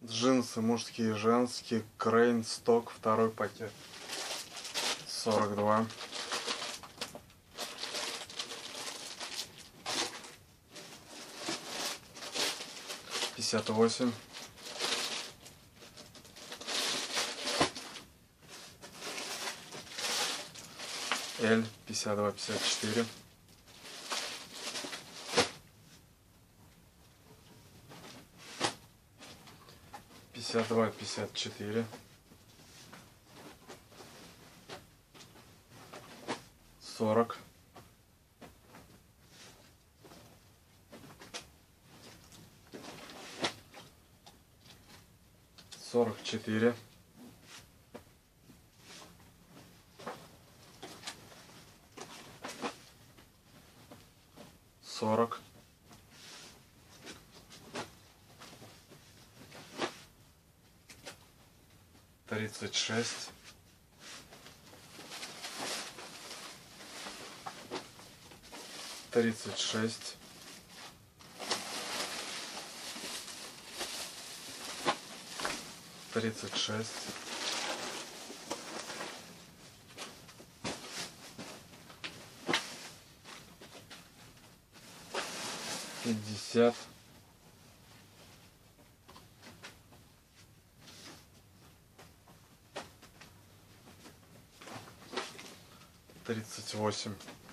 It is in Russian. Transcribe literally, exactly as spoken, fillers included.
Джинсы мужские, женские, Крейн сток, второй пакет. сорок два. пятьдесят восемь. L пятьдесят два пятьдесят четыре. пятьдесят два пятьдесят четыре. сорок. сорок четыре. сорок. тридцать шесть. тридцать шесть. тридцать шесть. пятьдесят. тридцать восемь.